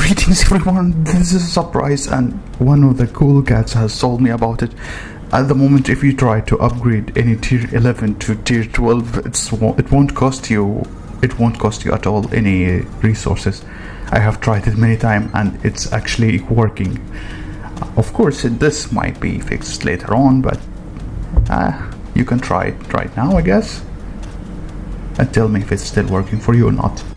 Greetings everyone, this is a surprise and one of the cool cats has told me about it. At the moment, if you try to upgrade any tier 11 to tier 12, it won't cost you at all any resources. I have tried it many times and it's actually working. Of course this might be fixed later on, but you can try it right now, I guess, and tell me if it's still working for you or not.